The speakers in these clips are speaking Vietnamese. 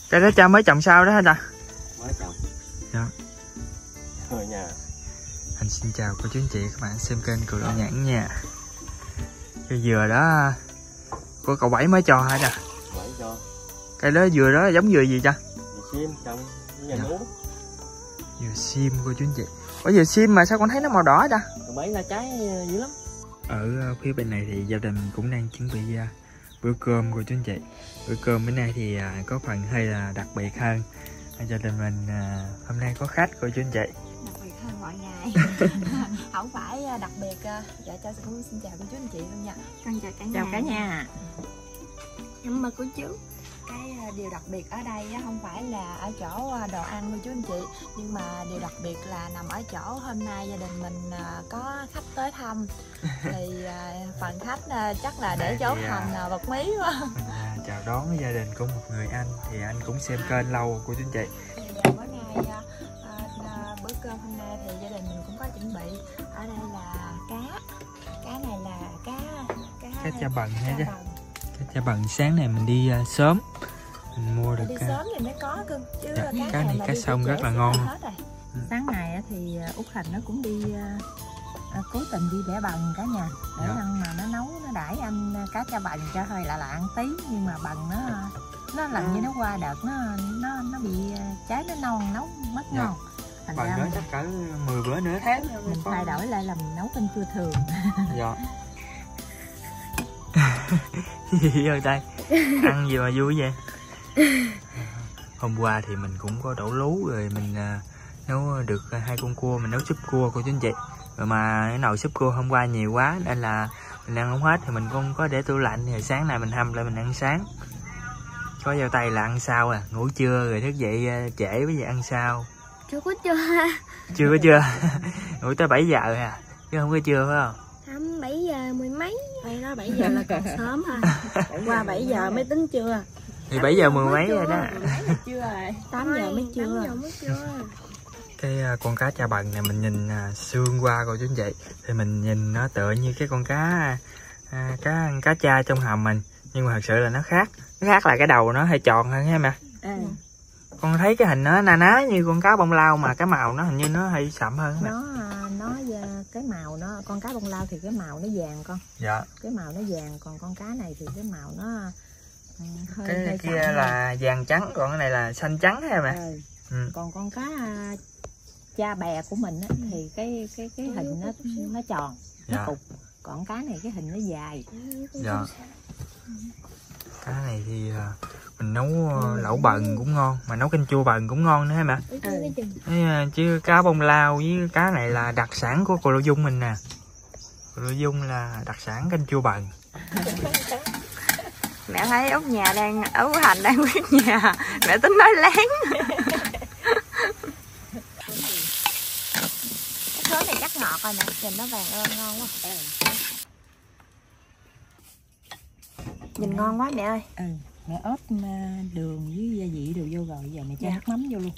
Cây đó cha mới trồng sao đó hả ta? Mới trồng. Dạ. Thôi nha. Anh xin chào cô chú anh chị các bạn xem kênh Cừu Đậu Nhãn nha. Cây dừa đó của cậu Bảy mới cho hả ta? Bảy cho. Cây đó dừa đó giống dừa gì ta? Dừa sim trồng nhà lúa. Dừa sim cô chú anh chị. Ủa dừa sim mà sao con thấy nó màu đỏ ta? Cậu Bảy là trái dữ lắm. Ở phía bên này thì gia đình cũng đang chuẩn bị bữa cơm cô chú anh chị. Bữa cơm bữa nay thì có phần hơi là đặc biệt hơn. Gia đình mình hôm nay có khách cô chú anh chị. Đặc biệt hơn mọi ngày. Không phải đặc biệt. Dạ cho xin chào cô chú anh chị luôn nha. Con chào cả nhà. Chào cả nhà. Cảm ơn cô chú. Cái điều đặc biệt ở đây không phải là ở chỗ đồ ăn cô chú anh chị, nhưng mà điều đặc biệt là nằm ở chỗ hôm nay gia đình mình có khách tới thăm. Thì phần khách chắc là để chỗ thành bật mí quá. Chào đón gia đình của một người anh thì anh cũng xem kênh lâu cô chú anh chị. Thì bữa nay bữa cơm hôm nay thì gia đình mình cũng có chuẩn bị. Ở đây là cá này là cá Cha bần nha chứ. Cha bần sáng này mình đi sớm mình mua được đi sớm thì mới có cưng chứ dạ, cá này cá sông rất là ngon. Sáng này thì Út Thành nó cũng đi cố tình đi bẻ bần cả nhà để ăn mà nó nấu nó đãi anh cá cha bần cho hơi lạ lạ tí, nhưng mà bần nó làm như nó qua đợt nó bị trái nó non nấu mất ngon. Thành bần ra nó chắc cỡ 10 bữa nửa tháng mình thay đổi lại là mình nấu canh chua thường. Dạ. Gì ơi tay ăn gì mà vui vậy. Hôm qua thì mình cũng có đổ lú rồi mình nấu được 2 con cua, mình nấu súp cua cô chú anh chị. Rồi mà cái nồi súp cua hôm qua nhiều quá nên là mình ăn không hết thì mình không có để tủ lạnh, rồi sáng nay mình hâm lại mình ăn sáng. Có dao tay là ăn sau ngủ trưa rồi thức dậy trễ bây giờ ăn sau. Chưa có trưa. Chưa có trưa. Ngủ tới 7 giờ à chứ không có trưa phải không? Không, 7 giờ mười mấy. Đây đó 7 giờ là còn sớm ha. Qua 7 giờ mới tính trưa. Thì 7 giờ mười mấy rồi đó. 8 giờ mới trưa. Cái con cá cha bần này mình nhìn xương qua cô chú anh chị thì mình nhìn nó tựa như cái con cá cha trong hầm mình, nhưng mà thật sự là nó khác là cái đầu nó hơi tròn hơn ha mà. Con thấy cái hình nó na ná như con cá bông lau mà cái màu nó hình như nó hơi sậm hơn mà. Nó cái màu nó, con cá bông lau thì cái màu nó vàng con. Dạ. Cái màu nó vàng, còn con cá này thì cái màu nó hơi kia là vàng trắng, còn cái này là xanh trắng ha mà. Còn con cá cha bè của mình á, thì cái hình nó tròn, nó cục. Còn cá này cái hình nó dài. Dạ. Cá này thì mình nấu lẩu bần cũng ngon, mà nấu canh chua bần cũng ngon nữa hả mà. Chứ cá bông lau với cá này là đặc sản của cô Lộ Dung mình nè. Cô Lộ Dung là đặc sản canh chua bần. Mẹ thấy Út Thành đang quét nhà, mẹ tính nói lén. Cái thớ này chắc ngọt rồi nè, nhìn nó vàng ơn ngon quá. Nhìn ngon quá mẹ ơi. Mẹ ốp đường với gia vị đều vô rồi, giờ mẹ cho nước mắm vô luôn.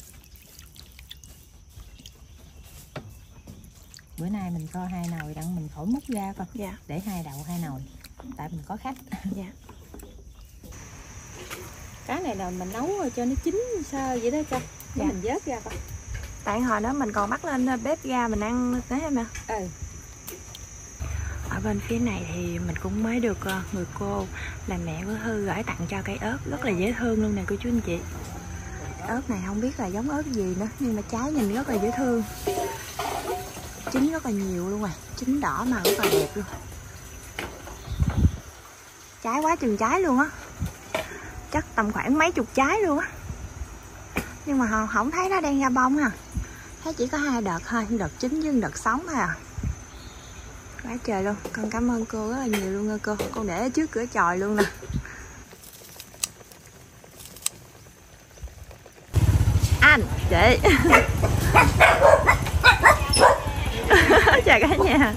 Bữa nay mình kho 2 nồi đặng mình khỏi múc ra con. Để 2 đậu 2 nồi, tại mình có khách. Cá này là mình nấu cho nó chín sơ vậy đó cho mình vớt ra con. Tại hồi đó mình còn bắt lên bếp ga mình ăn đấy em ạ. Ở bên phía này thì mình cũng mới được người cô là mẹ của Thư gửi tặng cho cây ớt rất là dễ thương luôn nè cô chú anh chị. Ớt này không biết là giống ớt gì nữa, nhưng mà trái nhìn rất là dễ thương, chín rất là nhiều luôn chín đỏ mà rất là đẹp luôn, trái quá chừng trái luôn á, chắc tầm khoảng mấy chục trái luôn á, nhưng mà không thấy nó đang ra bông ha, thấy chỉ có 2 đợt thôi, đợt chín với đợt sống thôi à. Quá trời luôn, con cảm ơn cô rất là nhiều luôn nha cô. Con để ở trước cửa chòi luôn nè. Anh, chị. Chào cả nhà.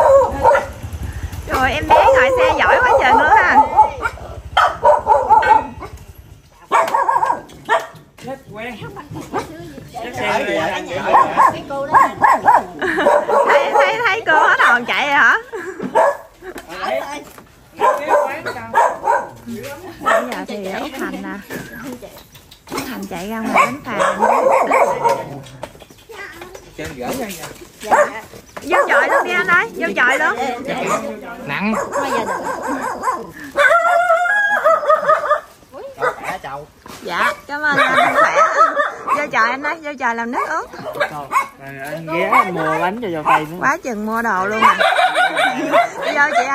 Rồi em bé ngồi xe giỏi quá trời nữa ha. Thấy cô hết hồn chạy rồi hả? Bây giờ thì Út Thành nè, Thành chạy ra ngoài đánh phà. Chân gỡ ra nha. Vô chọi luôn đi anh ơi, vô chọi luôn. Nặng. Cả chậu. Dạ, cảm ơn anh khỏe. Vô chọi anh ơi, vô chọi làm nước uống. Anh ghé anh mua bánh cho tay nữa. Quá chừng mua đồ luôn à. Đi vô chị ơi.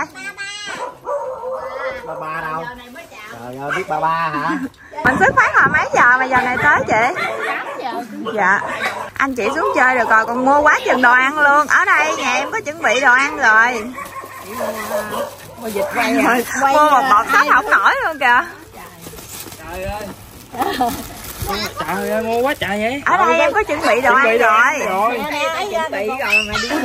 Ba đâu? Trời ơi, biết ba hả? Mình xuất phát hồi mấy giờ mà giờ này tới chị? Dạ. Anh chị xuống chơi được rồi, còn mua quá chừng đồ ăn luôn. Ở đây nhà em có chuẩn bị đồ ăn rồi. Mua vịt quay à? Mua một bọc sách không nổi luôn kìa. Trời ơi. Trời ơi, mua quá trời vậy. Ở đây em có chuẩn bị đồ ăn rồi. Chuẩn bị rồi mà đi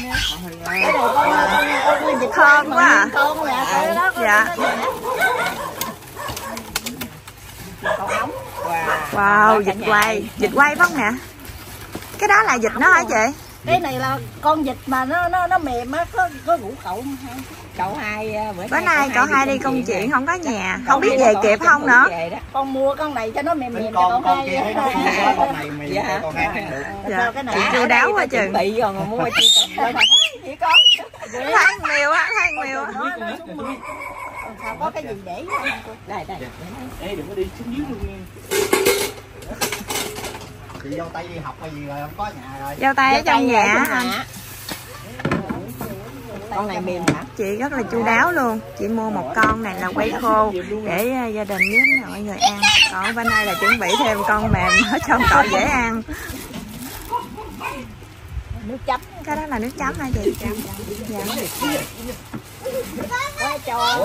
Thơm quá à. Dạ. Wow, vịt quay. Vịt quay phải không nè? Cái đó là vịt nó hả chị? Cái này là con vịt mà nó mềm á, có rủ cậu không? Cậu hai bữa nay cậu hai đi công chuyện không có nhà, không biết về kịp không nữa. Con mua con này cho nó mềm mềm cho con hai. Con này mày con hai ăn được. Dạ. Chị chu đáo quá chừng. Bị rồi mà mua chi chỉ có Than nhiều á, than nhiều á. Sao có cái gì để đây. Ê, đừng có đi xuống dưới luôn nha. Chị dâu tay đi học hay gì rồi, không có nhà rồi. Dâu tay ở trong nhà á anh. Con này mềm hả? Chị rất là chu đáo luôn. Chị mua một con này là quay khô để gia đình với mọi người ăn. Còn bên đây là chuẩn bị thêm con mềm ở trong cậu dễ ăn. nước chấm. Cái đó là nước chấm hả chị? Dạ. Cho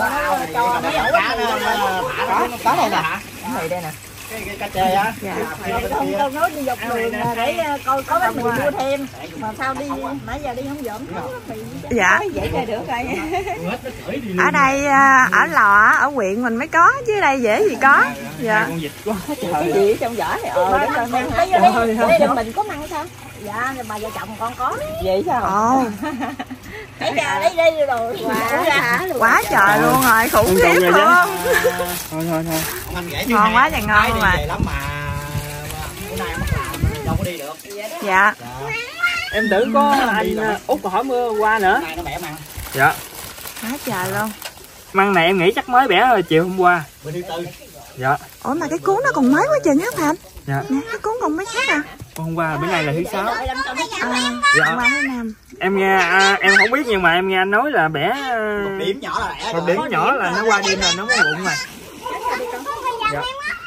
có đây nè. Đây nè. Cái cá chê á. Dạ. Con nói đi dọc đường để coi có bánh mì mua thêm. Mà sao đi nãy giờ đi không dọn mì. Dạ. Vậy là được rồi. Ở đây ở Lò ở huyện mình mới có chứ đây dễ gì có. Dạ. Con vịt quá trời. Cái gì trong vỏ thì Đúng rồi, mình thấy đây mình có măng sao? Dạ, mà vợ chồng con có. Vậy sao? Ồ. Thấy ra lấy đây rồi. Quá trời luôn rồi, khủng khiếp luôn. Thôi. Ngon quá trời ngon luôn mà. Lắm mà bữa nay mất làm đâu có đi được. Dạ. Em tưởng có anh Út hỏi mưa qua nữa. Này nó bẻ măng. Dạ. Quá trời luôn. Măng này em nghĩ chắc mới bẻ rồi chiều hôm qua. Bữa thứ tư. Dạ. Ủa mà cái cuốn nó còn mới quá chừng á Thành. Dạ. Nè, cái cuốn còn mới khác à. Hôm qua bữa nay là thứ 6. Dạ. Hôm qua thứ 5. Em nghe em không biết nhưng mà em nghe anh nói là bẻ Một điểm nhỏ là bẻ. một điểm nhỏ là nó qua đêm là nó mới bụng rồi. Dạ.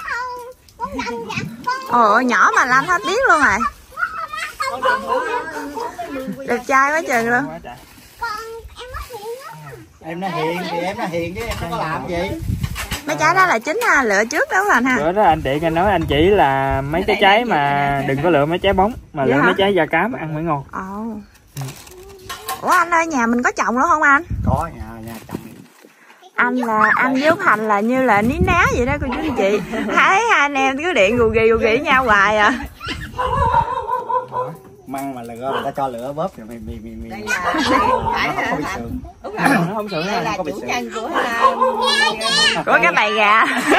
Ồ, nhỏ mà Lanh hết biết luôn rồi. Đẹp trai quá chừng luôn. Em nó hiền thì em nó hiền chứ em không có làm gì. Mấy trái đó là chín ha, lựa trước đó Thành ha. Bữa đó anh Tiện anh nói anh chỉ là mấy cái trái mà đừng có lựa mấy trái bóng mà lựa mấy trái da cám ăn mới ngon. Ồ. Ủa anh ơi, nhà mình có trồng nữa không anh? Có nhà trồng. Anh là anh với Thành là như là ní ná vậy đó cô chú anh chị. Thấy hai anh em cứ điện gù ghì nhau hoài à. Măng mà là người ta cho lửa bóp rồi mì đây là không bị sườn. Đúng rồi. Nó không sượng Đây là không bị chủ sượng. nhân Của cái bầy gà.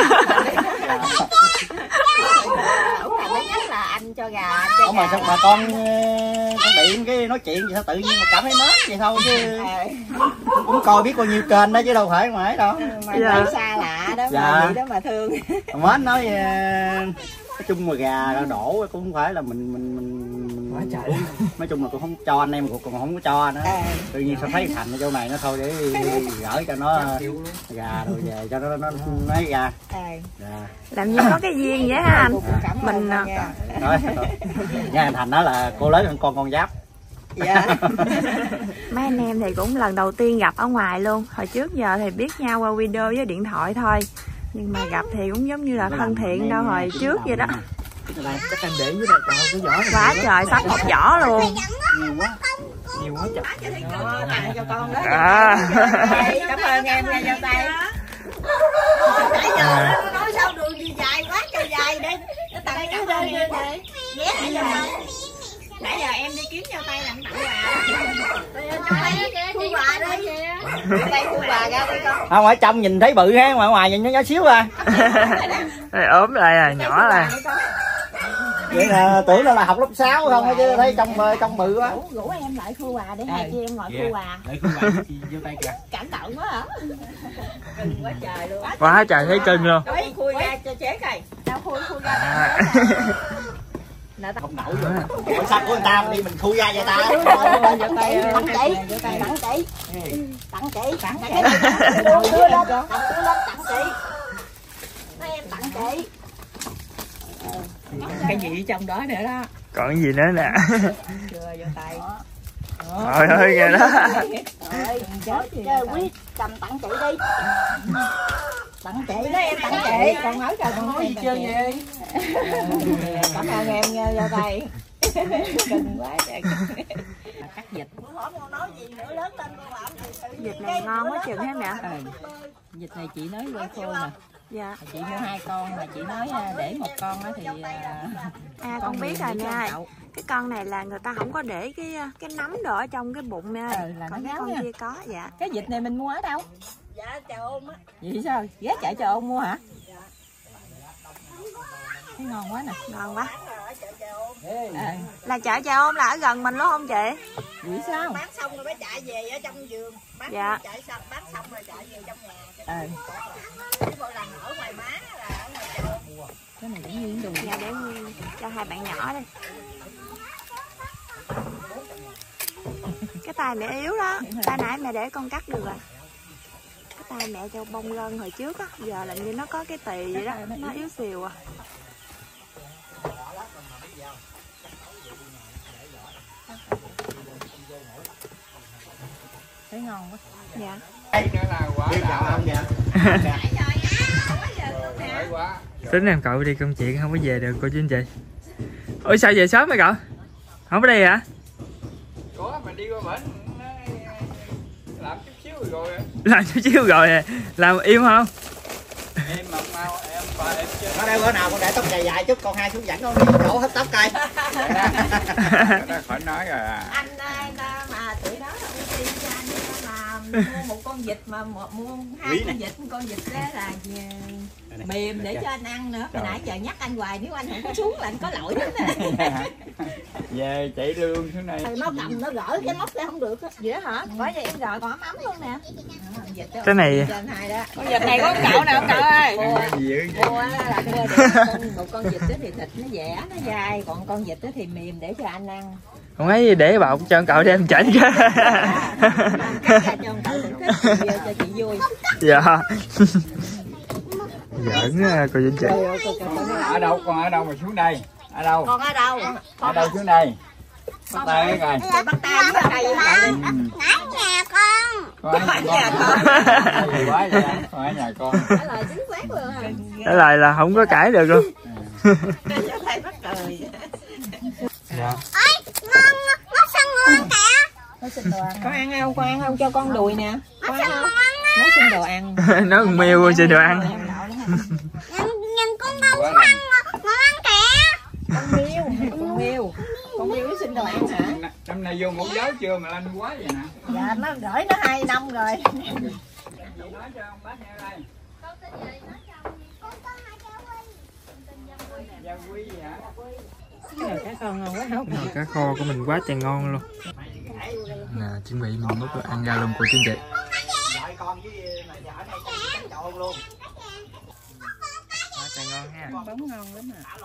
Út là mới nhắc là anh cho gà. Không mà sao mà con điện cái nói chuyện gì sao tự nhiên mà cảm thấy mến vậy thôi chứ. Cũng coi biết bao nhiêu kênh đó chứ đâu phải ngoài đâu. Mà dạ. Xa lạ đó mà vậy đó mà thương. Mến nói nói chung mà gà đổ cũng không phải là mình quá trời. nói chung là cũng không cho anh em cũng không có cho nữa. Tự nhiên sao thấy Thành ở chỗ này nó thôi để gửi cho nó gà rồi về cho nó nói gà. Làm như có cái duyên vậy ha anh. Mình Nói nha Thành nói là cô lớn hơn con giáp. Dạ. Mấy anh em thì cũng lần đầu tiên gặp ở ngoài luôn. Hồi trước giờ thì biết nhau qua video với điện thoại thôi. Nhưng mà gặp thì cũng giống như là thân thiện đâu hồi trước vậy đó. Chắc anh để với đây cái vỏ này. Quá trời sách một vỏ luôn. Nhiều quá trời. Tặng cho con đó. Cảm ơn em nha Dâu Tay. Nãy giờ nó nói sao đường gì dài quá trời dài đây. Nó tặng cái đơn như vậy. Nãy giờ em đi kiếm Dâu Tay làm tặng quà. Thu quà đây. Đây thu quà ra đây con. Ngoài trong nhìn thấy bự ha, ngoài nhìn nó nhỏ xíu à. Ốm lại à, nhỏ là. Vậy là tưởng là học lớp 6 không chứ thấy trong bự quá. Rủ em lại khu quà để hai chị em ngồi khu quà. Để khu quà chị vô tay kìa. Cảm động quá hả? Cưng quá trời luôn. Quá trời thấy cưng luôn. Khui ra cho chế coi. Tao khui ra. Không nổi rồi. Ủa sao của người ta đi mình khui ra vậy ta? Tặng chị. Tặng chị. Tặng chị. Tặng chị. Đưa lên tặng chị. Nói em tặng chị. Cái gì trong đó nữa đó. Còn cái gì nữa nè. Chưa vô tay. Trời ơi kìa đó. Chơi quyết cầm tặng chị đi. Tặng chị đó em, tặng chị. Còn nói trời còn nói gì chơi gì. Cảm ơn em nha, vô tay. Cưng quá trời. Cắt vịt. Vịt này ngon quá chừng hả mẹ? Vịt này chị nói quay khô nè. Dạ. Chị mua 2 con mà chị nói để một con thì con biết rồi nha. Cái con này là người ta không có để cái nấm đồ ở trong cái bụng nha. Là còn nó cái con nha. kia có. Dạ. Cái vịt này mình mua ở đâu? Dạ chợ Ôn á. Vậy sao? Ghé chợ Ôn mua hả? Thấy ngon quá nè. Ngon quá. Là chợ Chợ Ôn là ở gần mình luôn không chị? Vậy sao? Bán xong rồi mới chạy về ở trong vườn. Dạ. Chạy xong bán xong rồi chạy về trong nhà. Chứ mỗi lần ở ngoài má là ở ngoài chợ. Cái này để nguyên đồ. Dạ để nguyên cho hai bạn nhỏ đi. Cái tay mẹ yếu đó. Tay nãy mẹ để con cắt được rồi. Cái tay mẹ cho bông gân hồi trước á. Giờ làm như nó có cái tì vậy đó. Nó yếu xìu à. Thấy ngon quá. Dạ. Đây nữa là quả đào không vậy? Tính em cậu đi công chuyện không có về được cô chú anh chị. Ôi sao về sớm vậy cậu? Không có đi hả? Có mà đi qua bển làm chút xíu rồi. Làm chút xíu rồi à. Làm yêu không? Em mà mau em ba em chơi. Ở đây bữa nào con để tóc dài dài chút, con hai xuống dẫn con đi đổ hết tóc cây. Đó khỏi nói rồi à. Anh mà tụi đó là ưu tiên cho anh mà mua một con vịt mà mua 2 con vịt đó là mềm để cho anh ăn nữa. Hồi nãy giờ nhắc anh hoài, nếu anh không có xuống là anh có lỗi đó nè. Về chạy lương xuống này. Nó cầm nó gỡ cái móc ra không được á. Vậy hả? Bởi vậy em gọi còn ấm luôn nè. Cái này Con vịt này có cậu nào cậu ơi? Mua là mua để một con vịt đó thì thịt nó dẻ nó dai, còn con vịt đó thì mềm để cho anh ăn. không ấy để bọc cho cậu đem chảnh cái. Cắt cho cậu đừng thích cho chị vui. Dạ. Giỡn cô chú chị. Ở đâu con ở đâu mà xuống đây? Ở đâu? Con ở đâu? Ở đâu xuống đây? Bắt tay coi. Bắt tay với tay Ở nhà con. Con ở nhà con. Gì quá vậy? Con ở nhà con. trả lời chính xác luôn à. Cái này là không có cãi được luôn. Cho thầy bắt cười. Dạ. Nó sao ngon kìa. Con ăn không? Con ăn không? Cho con đùi nè. Con ăn không? Nó xin đồ ăn. Nó còn mêu cô xin đồ ăn. Nhìn con đâu có ăn mà ăn kìa. Con miêu nó xin đồ ăn hả? Năm nay vô ngủ giáo chưa mà lanh quá vậy nè. Dạ nó gửi nó 2 năm rồi. Nói cho ông bác nghe đây. Gia Quy hả? Cá kho ngon quá không? Cá kho của mình quá trời ngon luôn. Nè chuẩn bị mình múc ăn ra luôn cô chú chị. Con với ở đây con trộn luôn. Quá trời ngon ha. Bóng ngon lắm à.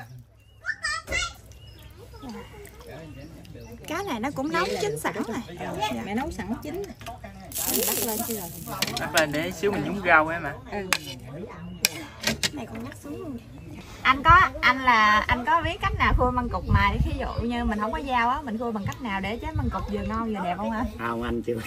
Cá này nó cũng nấu chín sẵn rồi. Dạ. Mẹ nấu sẵn chín. Bắt lên chứ rồi. Bắt lên để xíu mình nhúng rau ấy mà. Này con nhắc xuống luôn. Anh có biết cách nào khui măng cụt mà ví dụ như mình không có dao á, mình khui bằng cách nào để chế măng cụt vừa ngon vừa đẹp không anh? Không anh chưa.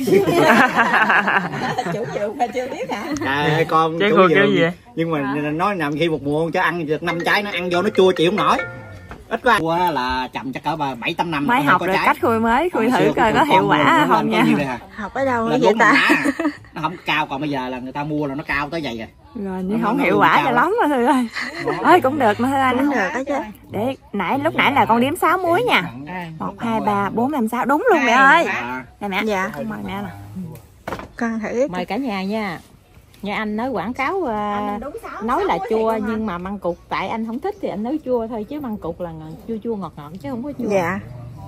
Chủ vườn mà chưa biết hả? Trời ơi con Chế chủ khui vườn. kiểu gì? Nhưng mà nói nằm khi một mùa cho ăn được 5 trái nó ăn vô nó chua chịu không nổi. Ít quá. Chua là chậm chắc cỡ 7-8 năm. Mới học được cách khui mới, khui thử coi có hiệu quả không nha. Học ở đâu vậy ta? Nó không cao, còn bây giờ là người ta mua là nó cao tới vậy rồi. Rồi nhưng không hiệu quả cho lắm mà Thư ơi. Ơi cũng được mà Thư Anh. Cũng được đó chứ. Để lúc nãy là con đếm 6 muối nha. 1 2 3 4 5 6 đúng luôn mẹ ơi. Nè mẹ. Dạ. Mời mẹ nè. Con thử. Mời cả nhà nha. Nghe anh nói quảng cáo nói là chua nhưng mà măng cụt tại anh không thích thì anh nói chua thôi, chứ măng cụt là chua chua ngọt ngọt chứ không có chua. Dạ.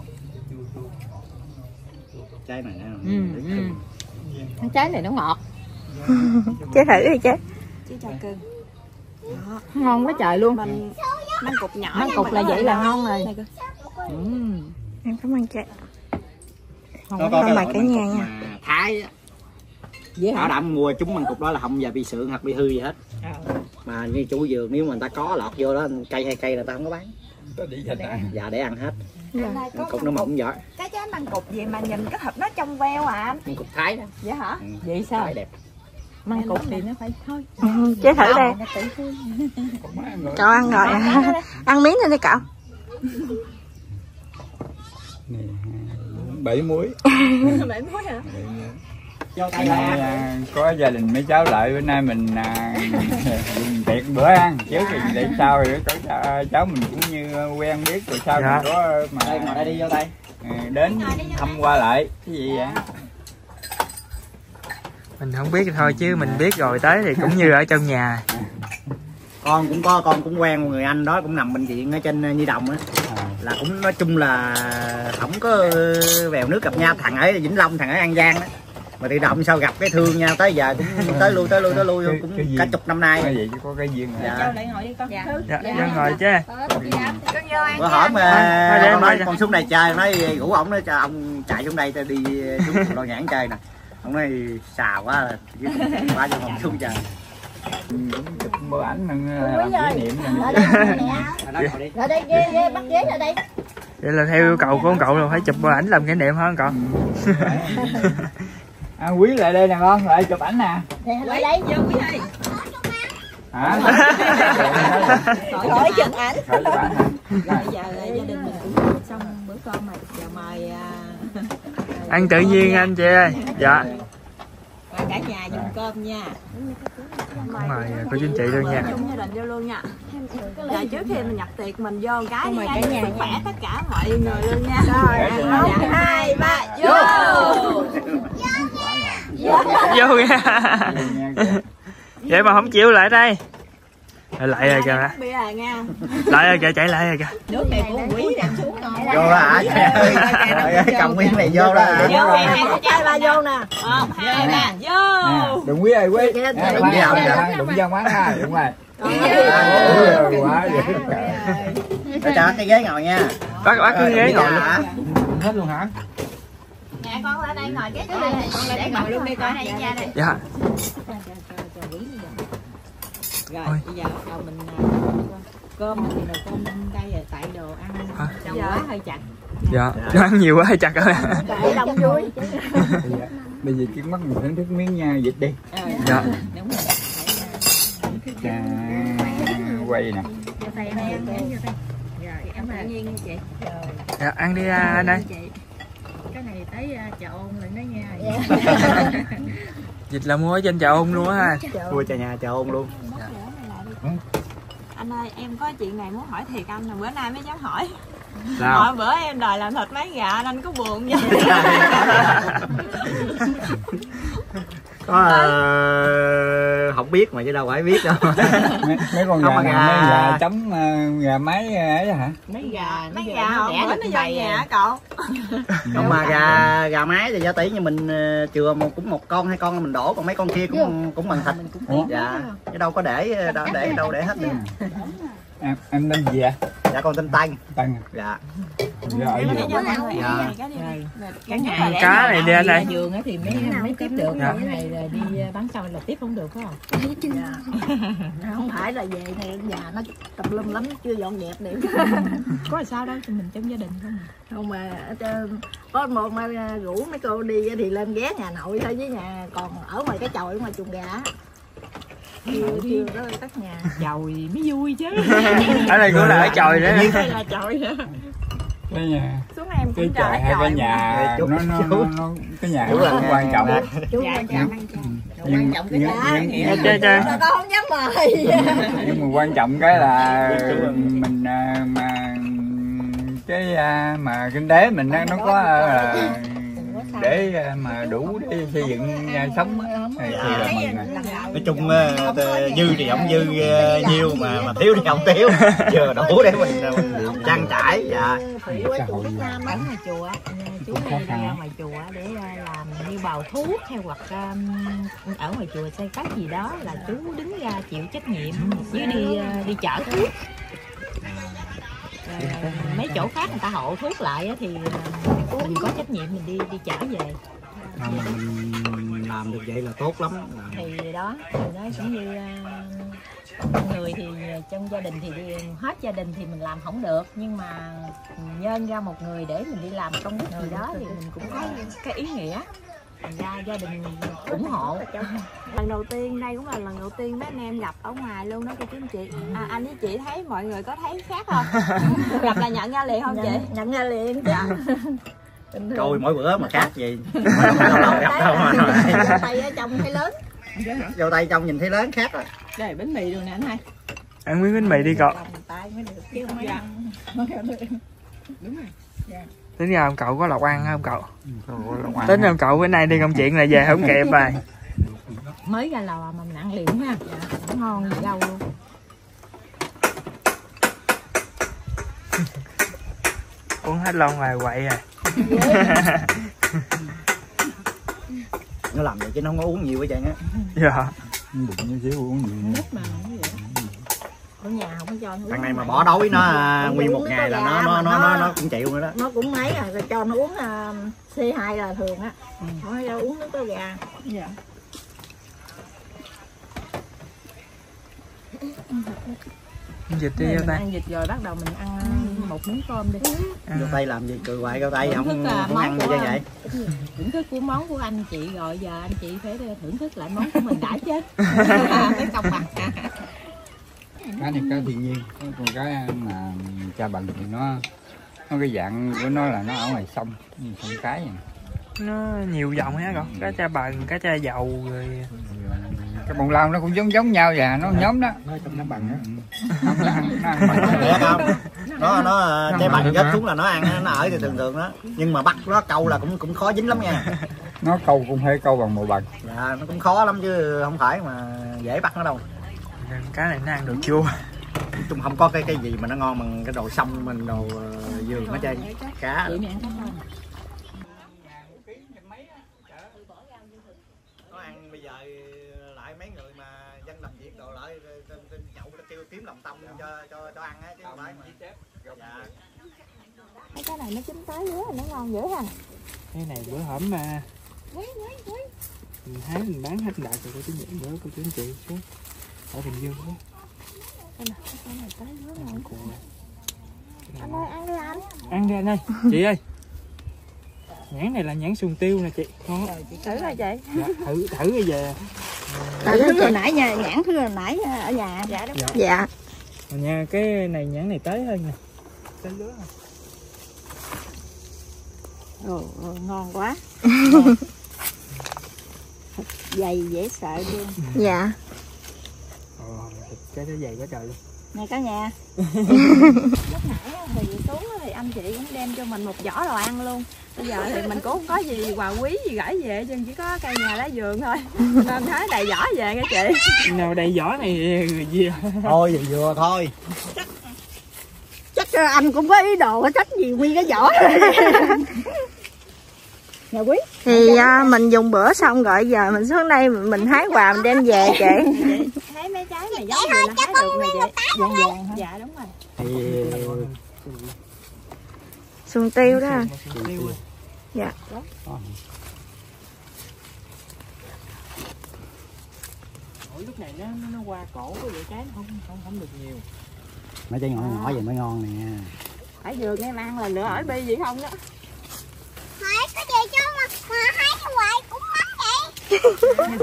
Trái này Cái trái này nó ngọt. Chế thử đi chế. Chứ cho cưng. Ngon quá trời luôn. Măng cụt nhỏ. Măng cụt là vậy là ngon rồi. Em cảm ơn chị. Nó có mời cả nhà nha. Thái bảo đảm mua chúng măng cụt đó là không và bị sượng hoặc bị hư gì hết. Mà như chủ vườn nếu mà người ta có lọt vô đó cây hay cây là ta không có bán. Dạ để ăn hết. Măng cụt nó mỏng giỏi. Cái trái măng cụt gì mà nhìn cái hộp nó trong veo à anh? Măng cụt Thái đó. Vậy hả? Vậy sao? Thái đẹp. Măng cụt thì nó phải thôi. Chế thử đây. Cậu ăn rồi. Ăn miếng thôi đi cậu. 7 muối. 7 muối hả? Có gia đình mấy cháu lại bữa nay mình dùng tiệc bữa ăn trước thì để sau thì có cháu mình cũng như quen biết rồi sao mình có mà đây ngồi đây đi vô đây đến thăm qua lại cái gì vậy. Mình không biết thôi chứ mình biết rồi tới thì cũng như ở trong nhà. Con cũng quen một người anh đó cũng nằm bệnh viện ở trên Nhi Đồng á. Là cũng nói chung là không có vèo nước gặp nhau, thằng ở Vĩnh Long thằng ở An Giang đó. Mà tự động sao gặp cái thương nhau tới giờ cũng tới lui cũng cả chục năm nay. Vậy chứ có cái duyên. Châu lại ngồi đi con. Dạ. Dạ ngồi chứ. Bữa hỏi mà con xuống đây chơi, nói rủ ổng nói cho ông chạy xuống đây đi xuống Lò Nhãn chơi nè. Ông nói xào quá là qua cho phòng xuống chơi. Chụp bức ảnh làm kỷ niệm Rồi đây ghê bắt ghế ra đây. Vậy là theo yêu cầu của ông cậu là phải chụp ảnh làm kỷ niệm hả cậu? Quý lại đây nè con, lại chụp ảnh nè. Lại đây vô Quý ơi. Hả? Khỏi chụp ảnh. Rồi bây giờ gia đình mình cũng xong bữa cơm mà giờ mời Ăn tự nhiên anh chị ơi. Dạ. mời cả nhà dùng cơm nha. Mời cô chú anh chị luôn nha. Chung gia đình vô luôn nha. Dạ trước khi mình nhập tiệc mình vô cái mời cả nhà sức khỏe tất cả mọi người luôn nha. Rồi 1, 2, 3 vô. Vô nha. Vậy mà không chịu lại đây. Lại rồi kìa. Lại rồi kìa, chạy lại rồi kìa. Nước này của Quý đem xuống rồi. Vô hả? Trời ơi, cầm miếng này vô đó hả? Vô 2 3 vô nè. 1 2 3 vô. Đừng Quý ơi Quý. Đừng đi đâu vậy? Đụng vô mắt ha, đúng rồi. Quá Cho cái ghế ngồi nha. Bắt cái ghế ngồi luôn. Hết luôn hả? Nè con lên đây ngồi cái này, con lên đây ngồi luôn đi coi hai cha đây. Dạ. Rồi bây giờ bắt đầu mình cơm thì nồi cơm đây rồi tại đồ ăn đầu quá hơi chặt. Dạ. Nó ăn nhiều quá hơi chặt rồi. Để đông vui. Bây giờ trước mắt mình thưởng thức miếng vịt đi. Dạ. Đúng rồi. Quay nè. Vô tay em vô tay. Rồi em tự nhiên chị. Dạ, ăn đi anh ơi. Cái này tới chợ Ôn rồi đó nha. Vịt là mua ở trên chợ Ôn luôn á ha. Mua cho nhà chợ Ôn luôn. Anh ơi em có chuyện này muốn hỏi thiệt anh, là bữa nay mới dám hỏi. Sao? Hỏi bữa em đòi làm thịt mấy gà anh có buồn vậy? Có không biết mà chứ đâu phải biết đâu. Mấy con gà này mấy gà chấm gà mái ấy hả? Mấy gà hôm bữa nó vô nhà cậu. Không mà gà mái thì giá tỷ như mình chừa cũng một con hai con mình đổ, còn mấy con kia cũng bằng thịt. Dạ chứ đâu có để hết được. Em tên gì ạ? Dạ con tên Tân. Tân. Dạ. Dạ ở vườn. Cái nhà cá này đi anh ơi. vườn thì mới tiếp được. Cái này là đi bán sau là tiếp không được phải không? Không phải là về này nhà nó tập lum lắm chưa dọn dẹp được. Có là sao đâu, thì mình trong gia đình không. Không mà có một mà rủ mấy cô đi thì lên ghé nhà nội thôi, với nhà còn ở ngoài cái chòi ngoài chuồng gà. Chưa đó tất nhà. Chòi mới vui chứ. Ở đây cũng là ở chòi nữa. Đây là chòi nữa. Cái nhà. Xuống em Cái cũng chòi hay cái nhà nó cái nhà nó quan trọng. Chú quan trọng. Nhưng Quan trọng cái Chơi. tao không dám mời. Nhưng mà quan trọng cái là mình mà cái mà kinh tế mình nó có để mà đủ để xây dựng sống thì là mừng. Nói chung dư thì không dư nhiều mà thiếu thì không thiếu, vừa đủ để mình trang trải. Dạ. ở ngoài chùa chú hay ra ngoài chùa để làm như bào thuốc hay hoặc ở ngoài chùa xây cất gì đó là chú đứng ra chịu trách nhiệm với đi chở thuốc. Mấy chỗ khác người ta hộ thuốc lại thì mình có trách nhiệm mình đi chở về. Mình làm được vậy là tốt lắm. Thì đó cũng như người thì trong gia đình thì hết gia đình thì mình làm không được, nhưng mà nhân ra một người để mình đi làm công việc gì đó thì mình cũng thấy cái ý nghĩa, thành ra gia đình ủng hộ. Lần đầu tiên, đây cũng là lần đầu tiên mấy anh em gặp ở ngoài luôn đó cô chú anh chị. Anh với chị thấy mọi người có thấy khác không? Gặp là nhận ra liền không chị? Nhận ra liền. Dạ. Coi mỗi bữa mà khác gì. Dâu tay ở trong thấy lớn. Dâu tay trong nhìn thấy lớn khác rồi. Đây bánh mì luôn nè anh hai. Ăn miếng bánh mì đi cậu. Tay mới được chứ không dạ. Đúng rồi. Tính ra ông cậu có lộc ăn không cậu? Tính ông cậu bữa nay đi công chuyện là về không kịp rồi. Mới ra lò mà mình ăn liền ha. Dạ, ngon như rau luôn. Uống hết lon rồi quậy rồi. Nó làm vậy chứ nó không có uống nhiều hết trơn á. Dạ. Bụng như xíu uống nhiều. Nít mà ở nhà không có cho. Thằng này mà bỏ đói nó nguyên một ngày là nó cũng chịu nữa đó. Nó cũng mấy rồi cho nó uống C2 là thường á. Không cho uống nước có gà. Dạ. Dịch đi vô tay. Ăn dịch rồi bắt đầu mình ăn một miếng cơm đi. Vô tay làm gì cười hoài, vô tay không ăn gì vậy? Thưởng thức của món của anh chị rồi giờ anh chị phải thưởng thức lại món của mình đã chứ. Cái công bằng. Cái này cái thiên nhiên, còn cái mà cha bằng thì nó cái dạng của nó là nó ở ngoài sông cái vậy. Nó nhiều dòng á cậu, cá cha bần, cá cha dầu rồi. Cái bồng lao nó cũng giống nhau và nó nhóm đó. Nó trong nó bằng á. Nó ăn bằng. Nó cái bằng gấp xuống là nó ăn, nó ở thì thường đó. Nhưng mà bắt nó câu là cũng khó dính lắm nha. Nó câu cũng phải câu bằng màu bằng. Dạ, nó cũng khó lắm chứ không phải mà dễ bắt nó đâu. Cá này nó ăn đồ chua. Nói chung không có cái gì mà nó ngon bằng cái đồ sông mình, đồ vườn nó chơi cá. Nó ăn bây giờ lại mấy người mà dân làm việc đồ lại nhậu kêu kiếm lòng tông cho ăn á chứ không phải mà. Dạ. Mấy cái này nó chín tới nữa nó ngon dữ ha. Cái này bữa hổm mà mình hái mình bán hết đại rồi cô chú nhận bữa cô chú anh chị xuống ở Bình Dương đó. Cái này tới nữa rồi. Anh ơi ăn đi anh. Ăn đi anh ơi. Chị ơi. Nhãn này là nhãn sườn tiêu nè chị. Ngon. Chị thử rồi chị. Dạ, thử bây giờ. Thứ hồi nãy nha, nhãn thứ hồi nãy ở nhà. Dạ đúng. Dạ. Nha, cái này nhãn này tới hơn nè. Tới lứa rồi. Ngon quá. Dày dễ sợ luôn. Dạ. Thịt cái nó dày quá trời luôn. Nè cả nhà. Lúc nãy thì xuống thì anh chị cũng đem cho mình một giỏ đồ ăn luôn. Bây giờ thì mình cũng không có gì quà quý gì gửi về, chứ chỉ có cây nhà lá vườn thôi. Nên thấy đầy giỏ về nghe chị. Nào đầy giỏ này gì thôi vừa thôi. Chắc anh cũng có ý đồ trách gì nguyên cái giỏ. Nhà Quý thì mình dùng bữa xong rồi giờ mình xuống đây mình hái quà mình đem về chị. Hái mấy trái này giống gì là hái được nè chị. vàng vàng hả? Dạ đúng rồi. Thì Sườn tiêu đó anh. Dạ. Lúc này nó qua cổ cái vậy trái không được nhiều. mấy trái nhỏ nhỏ vậy mới ngon nè. Ở vườn em ăn là lựa ổi bi gì không đó. Hỏi có gì chứ mà hái hoài cũng mắm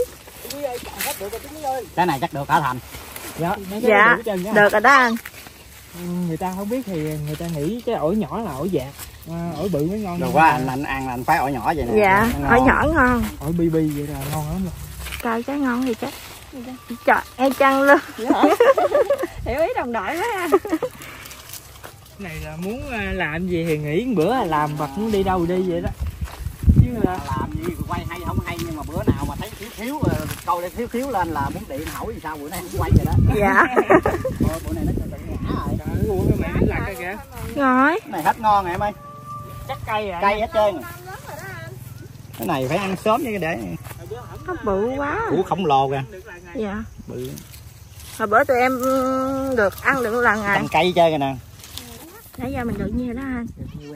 vậy. Cái này chắc được hả Thành? Dạ, dạ được rồi đó anh. Người ta không biết thì người ta nghĩ cái ổi nhỏ là ổi dạt, ổi bự mới ngon. Được quá, anh ăn là anh phải ổi nhỏ vậy nè. Dạ, ổi nhỏ ngon. Ổi bi vậy là ngon lắm rồi. Coi trái ngon thì chắc. Trời, em chăng luôn. Hiểu ý đồng đội quá ha. Này là muốn làm gì thì nghỉ một bữa làm, hoặc muốn đi đâu đi vậy đó. Chứ làm gì quay hay không hay, nhưng mà bữa nào mà thấy thiếu câu đây thiếu lên là muốn điện hỏi gì sao bữa nay không quay rồi đó. Dạ. Thôi bữa này nó tự ngã rồi. Mày đi lạc kìa. Rồi. Cái này hết ngon rồi em ơi. Chắc cây à. Cây hết trơn rồi. Cái này phải ăn sớm chứ để. Nó bự quá. Củ khổng lồ kìa. Dạ. Bự. Hồi bữa tụi em được ăn được lần rồi. Cành cây chơi kìa nè. Nãy giờ mình được nhiêu đó anh?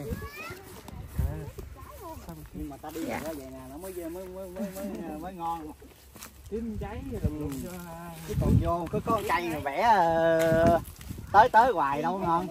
Nhưng mà ta đi vậy nè nó mới ngon. Tím cháy rồi Chứ còn vô có cây rồi vẽ tới hoài đâu ngon.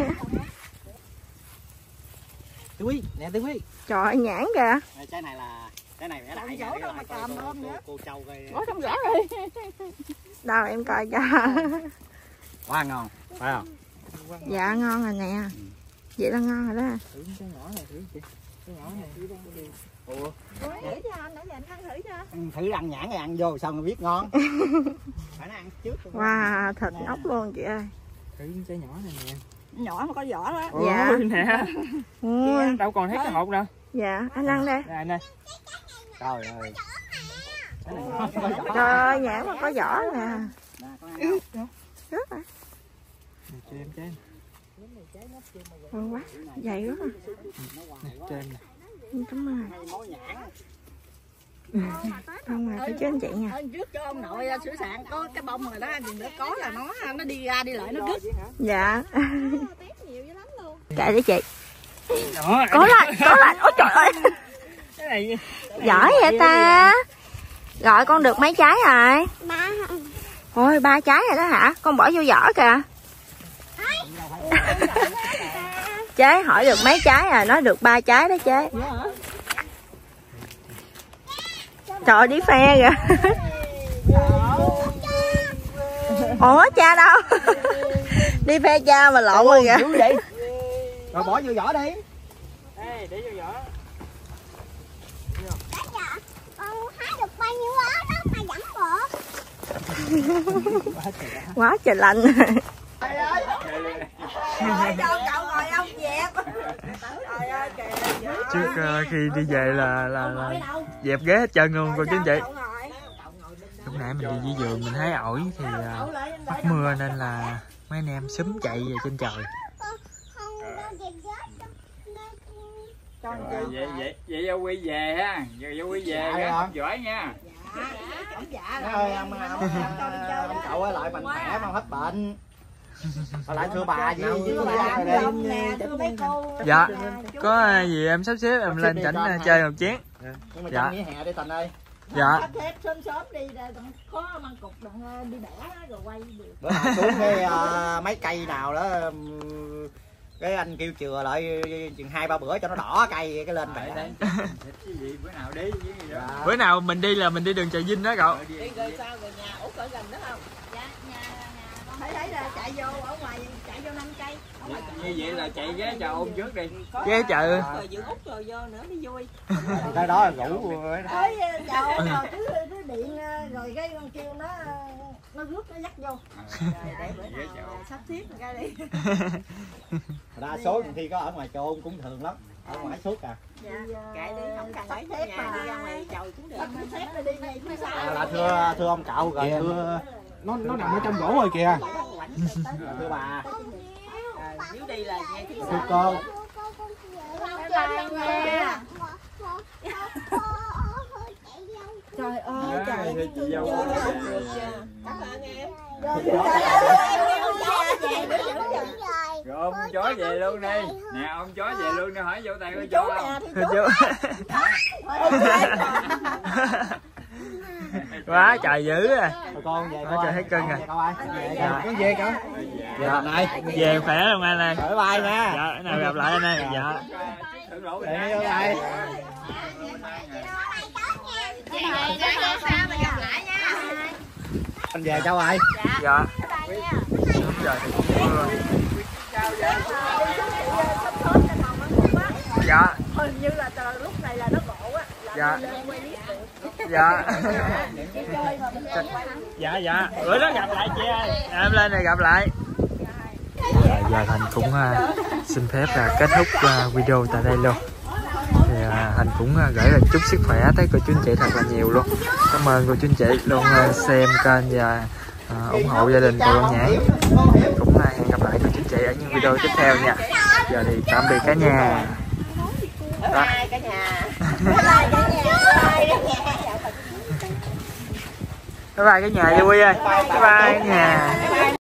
Túi nè Túi. Trời ơi nhãn kìa. Trái này là cái này vẽ lại Dỗ đâu mà cầm ôm nữa. cô Châu coi. Ủa trong giỏ rồi. Đâu em coi cho. Quá ngon, phải không? Dạ ngon rồi nè. Vậy là ngon rồi đó. thử cái nhỏ này thử chị. Cái nhỏ này thử Ủa, Thử cho anh, nãy giờ anh ăn thử chưa? thử ăn nhãn rồi ăn vô sao mà biết ngon. Phải nó ăn trước. Wow, thịt ốc luôn chị ơi. thử trái nhỏ này nè. Nhỏ mà có vỏ đó. Dạ. Ôi nè. Ui. Đâu còn thấy cái hột đâu. Dạ, anh ăn đây. Đây nè. Trời ơi. Trời ơi, nhãn mà có vỏ nè. Rớt hả? Cho em trái. Ngon quá, dày quá. Cho em nè. Cảm ơn. Không mà phải chứ anh chị nha. Hôm trước cho ông nội sửa sạn có cái bông rồi đó, đừng nữa có là nó đi ra đi lại nó rứt. Dạ. Kệ đi chị. Đó. Cố lên. Ôi trời ơi. Cái này Giỏi vậy ta. Rồi con được mấy trái rồi? 3. Ôi 3 trái rồi đó hả? Con bỏ vô giỏ kìa. Chế hỏi được mấy trái rồi, nói được 3 trái đó chế. Trời ơi, đi phe kìa. Ủa cha đâu? Đi phe cha mà lộn rồi kìa. Vậy? Rồi bỏ vô vỏ đi. Ê, để vô vỏ. Con hái được bao nhiêu á đó mà vẫn bự. Quá trời lạnh. Đâu cậu ngồi ông dẹp. Trời ơi kìa. Trước khi đi về là dẹp ghế hết trơn luôn cô chú anh chị. Lúc nãy mình đi dưới vườn mình thấy ổi thì mắc mưa nên là mấy anh em xúm chạy về trên trời. Vậy Dâu Quy về ha, Dâu Quy về Dạ, giỏi nha. Nó ơi ông cậu ấy lại mạnh khỏe mà hết bệnh. Lại thưa bà gì Nè, thưa mấy cô. Dạ, có gì em sắp xếp em lên chảnh chơi một chén. Nhưng mà Dạ. trong nghỉ hè đi Tình ơi. Dạ. Sắp xếp sớm đi để khó mang cục đặng đi bẻ rồi quay được. Bữa nào xuống cái mấy cây nào đó cái anh kêu chừa lại chừng 2-3 bữa cho nó đỏ cây cái lên vậy đấy. Bữa nào đi với gì đó. Bữa nào mình đi là mình đi đường Trà Vinh đó cậu. Đi rồi sao rồi nhà Út ở gần đó không? Dạ, nhà thấy là chạy vô ở ngoài chạy vô 5 cây. Như vậy là chạy ghé chào ôm trước đi. Ghé chợ. Rồi giữ Út rồi vô nữa mới vui. Cái đó là rủ Ơi chào Út rồi cứ điện rồi cái con kêu nó rước nó dắt vô. Rồi để bữa nào sắp xếp một cái đi. đa số khi có ở ngoài chôn cũng thường lắm, ở ngoài suốt à. Dạ. Kệ đi không cần ở nhà đi ra ngoài chầu cũng được. Sắp xếp rồi đi ngay phía sau. Là thưa ông cậu rồi thưa nó nằm ở trong rổ rồi kìa. thưa bà. Nếu đi là nghe phía Thưa sau. cô. Trời ơi trời. Chị Dâu. Cảm ơn em. Rồi ôm chó về luôn đi. Nè ôm chó về luôn đi, hỏi vô tay có chó không? Chú. Quá trời dữ à. Con về Trời hết cưng à. Con về con. Dạ này. Về khỏe không anh ơi? Bye bye nha. Dạ, nào gặp lại anh ơi. Dạ. Thử lỗ Để vô đây. Anh về cháu ơi. Dạ. Sớm giờ thì cũng mưa. Dạ. Hình như là lúc này là nó ngộ á. Dạ. Dạ. Dạ. Bữa đó gặp lại chị ơi. Em lên này gặp lại. Giờ Thành cũng xin phép là kết thúc video tại đây luôn. Thì Thành cũng gửi lời chúc sức khỏe tới cô chú anh chị thật là nhiều luôn. Cảm ơn cô chú anh chị luôn xem kênh và ủng hộ gia đình cô Nhã. Cũng hẹn gặp lại cô chú anh chị ở những video tiếp theo nha. Giờ thì tạm biệt cả nhà. Bye cả nhà. Bye bye cả nhà vui ơi. Bye bye cả nhà.